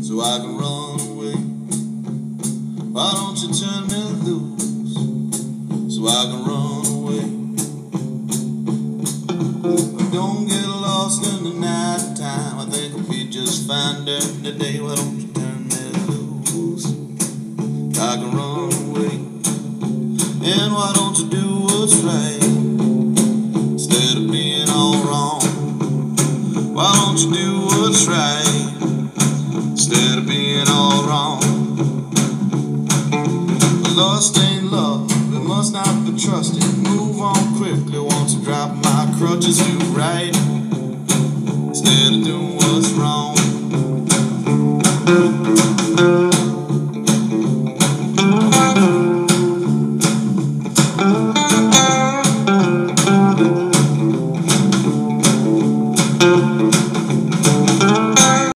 so I can run away. Why don't you turn me loose so I can run away? Don't get lost in the night time, I think I'll be just fine during the day. Why don't you turn me loose so I can run away? And why don't you do what's right instead of being all wrong? Why don't you do what's right instead of being all wrong? Lust ain't love, it must not be trusted. Move on quickly, want to drop my crutches, do right instead of doing